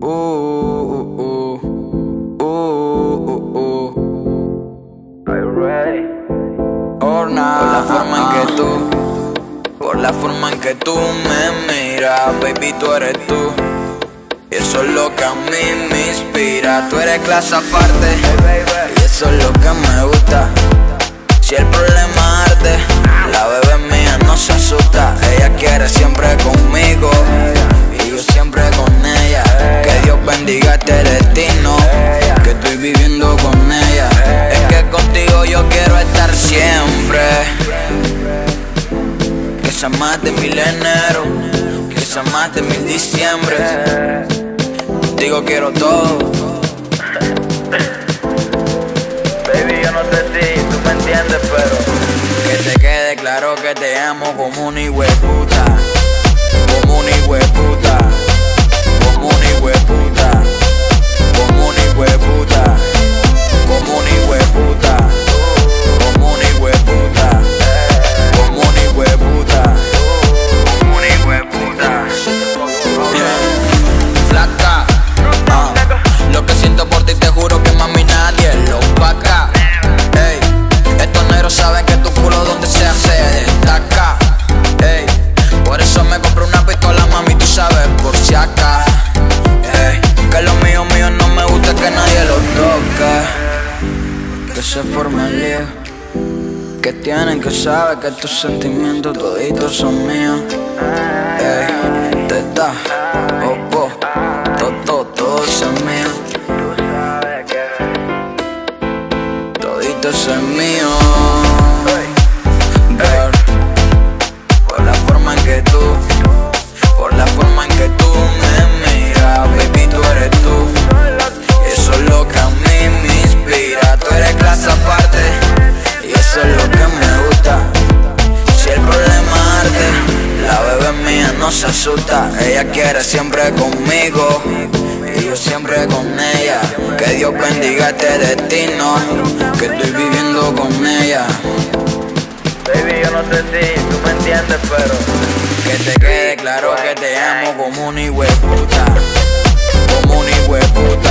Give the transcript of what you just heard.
Are you ready? Por la forma en que tú, por la forma en que tú me miras, baby, tú eres tú. Y eso es lo que a mí me inspira. Tú eres clase aparte, y eso es lo que me gusta. Si el problema arde, la bebé mía no se asusta. Ella quiere siempre conmigo y yo siempre con ella. Que Dios bendiga este destino que estoy viviendo con ella. Es que contigo yo quiero estar siempre. Que sea más de 1000 enero, que sea más de 1000 diciembre. Contigo quiero todo. Baby, yo no sé si tú me entiendes, pero que te quede claro que te amo como un hijueputa, como un hijueputa, como un hijueputa, como un hijueputa, como un hijueputa, como un hijueputa, como un hijueputa, como un hijueputa. Flaca, lo que siento por ti te juro que mami nadie lo paga. Ey, estos negros saben que tu culo donde sea se destaca. Ey, por eso me compré una pistola, mami, tú sabes, por si acá. Ey, que lo mío no me gusta que nadie lo toque. Que se forme el lío, que tienen que saber que tus sentimientos toditos son míos. Ey, te da, opo, todo es mío. Todito es mío. Girl, por la forma en que tú, por la forma en que tú me miras, baby, tú eres tú. Y eso es lo que a mí me inspira. Tú eres clase aparte, y eso es lo que me gusta. Si el problema arde, la bebé mía no se asusta. Ella quiere siempre conmigo y yo siempre con ella. Que Dios bendiga este destino que estoy viviendo con ella. baby, yo no sé si tú me entiendes, pero Que te quede claro que te amo como un hijueputa, como un hijueputa.